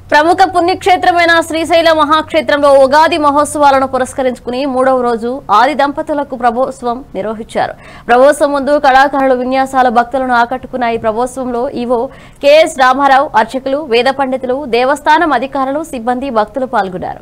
ప్రముఖ పుణ్యక్షేత్రమైన శ్రీశైల మహాక్షేత్రంలో ఉగాది మహోత్సవాలను పురస్కరించుకుని 3వ రోజు ఆది దంపతులకు ప్రభోత్సవం నిర్వహించారు. ప్రభోత్సవం ముందు కళాకారుల విన్యాసాల భక్తులను ఆకట్టుకున్న ఈ ప్రభోత్సవంలో ఈవో కెఎస్ రామారావు, అర్చకులు, వేద పండితులు, దేవస్థానం అధికారులు, సిబ్బంది, భక్తులు పాల్గొన్నారు.